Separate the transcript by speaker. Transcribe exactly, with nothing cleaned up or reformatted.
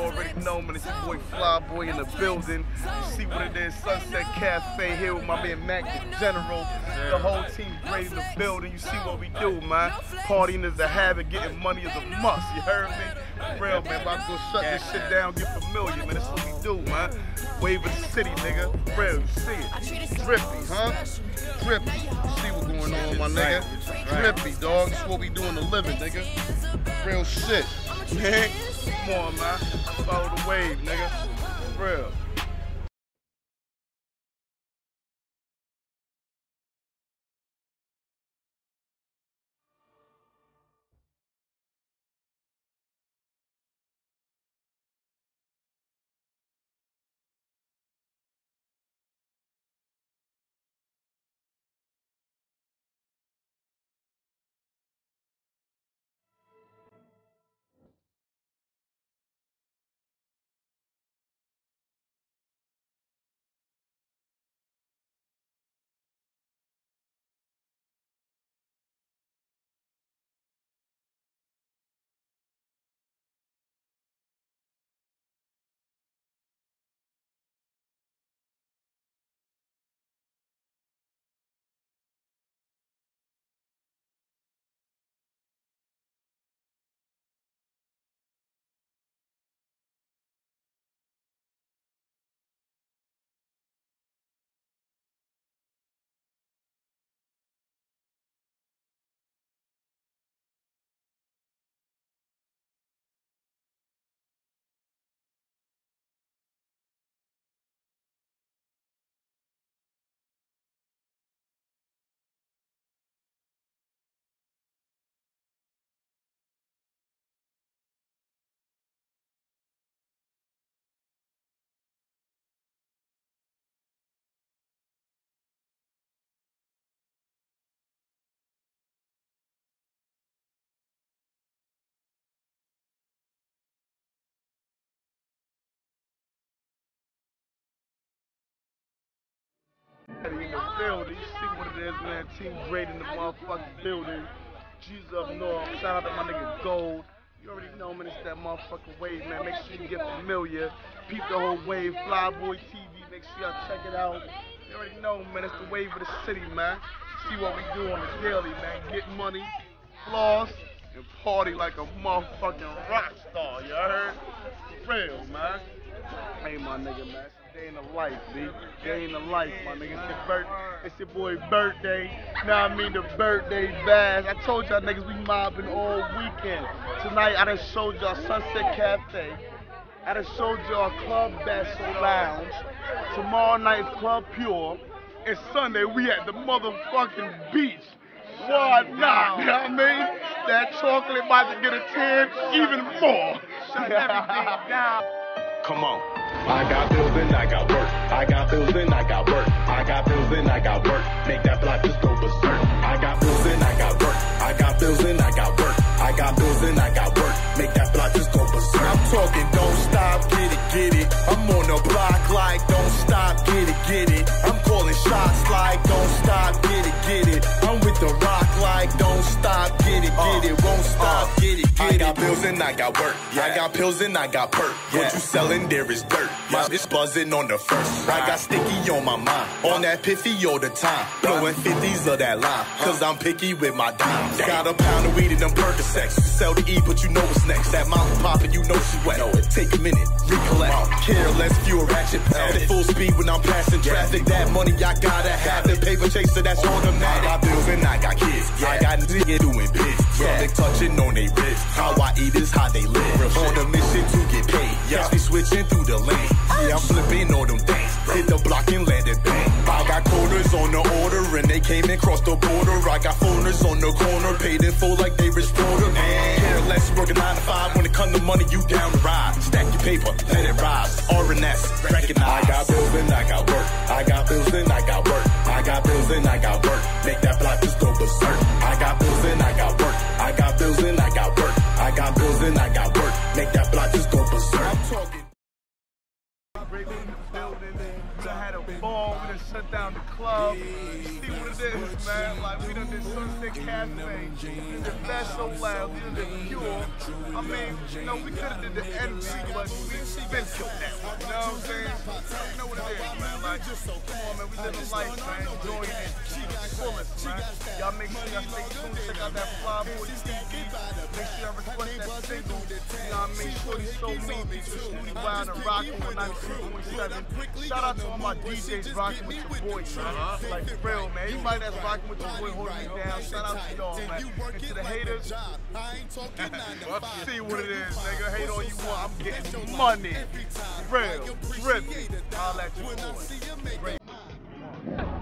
Speaker 1: already know, man. It's your boy Flyboy in the building. You see what it is, Sunset Cafe here with my man Mac the General. The whole team great in the building. You see what we do, man. Partying is a habit, getting money is a must. You heard me? For real, man. About to go shut this shit down, get familiar, man. That's what we do, man. Wave of the city, nigga. For real, you see it. Drippy, huh? Drippy. You see what's going on, my nigga? Drippy, dog. That's what we do in the living, nigga. Real shit. Man, come on, man. Follow the wave, nigga. For real. In the building, you see what it is, man. Team great in the motherfucking building. G's up north. Shout out to my nigga Gold. You already know, man. It's that motherfucking wave, man. Make sure you get familiar. Peep the whole wave. Flyboy T V. Make sure y'all check it out. You already know, man. It's the wave of the city, man. See what we do on the daily, man. Get money, floss, and party like a motherfucking rock star. You heard? Real, man. Hey, my nigga, man. Day in the life, B. Day in the life, my nigga. It's your, birth it's your boy birthday. Now I mean the birthday bash. I told y'all niggas we mobbing all weekend. Tonight I done showed y'all Sunset Cafe. I done showed y'all Club Basso Lounge. Tomorrow night is Club Pure. And Sunday we at the motherfucking beach. What not? You know what I mean? That chocolate about to get a ten, even more. Shut everything down.
Speaker 2: Come on. I got bills and I got work. I got bills and I got work. I got bills and I got work. Make that block just go berserk. I got bills and I got work. I got bills and I got work. I got bills and I got work. Make that block just go berserk. I'm talking, don't stop, get it, get it. I'm on the block like don't stop, get it, get it. I'm calling shots like don't stop, get it, get it. I'm with the rock like don't stop, get it, get it. Won't stop, get it, get it. I got bills and I got work. Yeah. I got pills and I got perk. Yeah. What you selling there is dirt. My bitch buzzing on the first. I got sticky on my mind. On that piffy all the time. Blowing fifties of that line. Cause I'm picky with my dimes. Got a pound of weed and them Percocets. You sell to eat, but you know what's next. That mountain poppin', you know she wet. Take a minute, recollect. Careless, few ratchet. At full speed when I'm passing traffic. That money I gotta have. The paper chaser, that's automatic. I got bills and I got kids. I got niggas doing biz. Something touching on they wrist. How I eat is how they live. On a mission to get paid. Catch me switching through the lane. Yeah, I'm flipping all them things. Hit the block and let it bang. I got quarters on the order and they came and crossed the border. I got phoners on the corner, paid in full like they rich border. Man, careless, working nine to five. When it come to money, you down to ride. Stack your paper, let it rise. R and S, recognize. I got bills and I got work. I got bills and I got work. I got bills and I got work. Make that block just go berserk. I got bills and I got work. I got bills and I got work. I got bills and I got work. Make that block just go berserk. I'm talking.
Speaker 1: I had a ball, we done shut down the club. You see what it is, man? Like, we done did Sunset the cafe, we did the Best So Loud, we did the Pure. I mean, you know, we could have did the Envy, but we been killed that one. You know what I'm saying? You know what it is, man. Like, come on, man. We living life, man. Enjoying it to the fullest, man. Y'all make sure y'all stay tuned. Check out that Fly Boy T V. Make sure y'all request that single. You know what I mean? Shorty So Mean, feature Snooty Wild and rocking with ninety-two point seven. Shout out to all my D Js rocking with your boy, man. Like, for real, man. Anybody that's rocking with your boy holding me down, shout out to y'all, man. And to the haters, see what it is, nigga. Hate all you want. I'm getting money. Real, trippy. I'll let you boy. Great.